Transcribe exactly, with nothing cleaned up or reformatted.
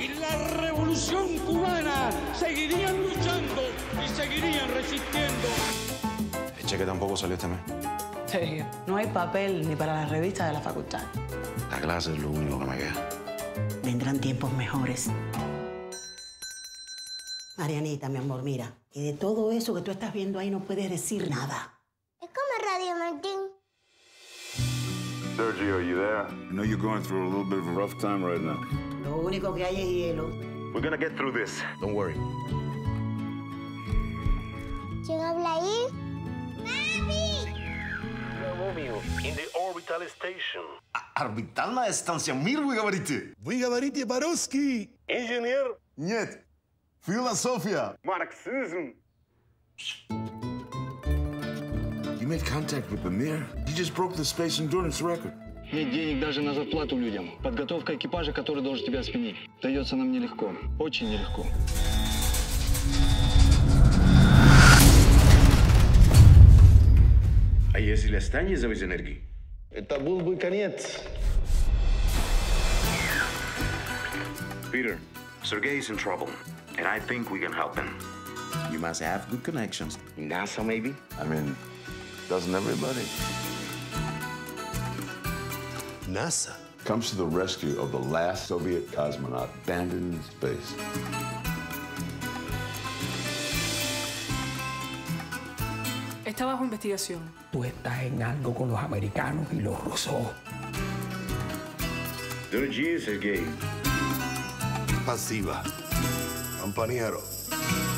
y la revolución cubana seguirían luchando y seguirían resistiendo. El cheque tampoco salió este mes. Sí, no hay papel ni para las revistas de la facultad. La clase es lo único que me queda. Vendrán tiempos mejores. Marianita, mi amor, mira, y de todo eso que tú estás viendo ahí no puedes decir nada. Es como Radio Martín. Sergio, are you there? I know you're going through a little bit of a rough time right now. Lo único que hay es hielo. We're gonna get through this. Don't worry. ¿Quién habla ahí? ¡Papi! In the orbital station. Орбитальная станция «Мир», вы говорите? Вы говорите по-русски. Инженер. Нет. Философия. Marxism. You made contact with the Mir? He just broke the space endurance record. Нет денег даже на зарплату людям. Подготовка экипажа, который должен тебя сменить, дается нам нелегко. Очень нелегко. А если останется без энергии? Это был бы конец. Peter, Sergei is in trouble, and I think we can help him. You must have good connections. In NASA, maybe? I mean, doesn't everybody? NASA Comes to the rescue of the last Soviet cosmonaut abandoned in space. Está bajo investigación. Tú estás en algo con los americanos y los rusos. Дорогі Сергій. Спасибо, compañero.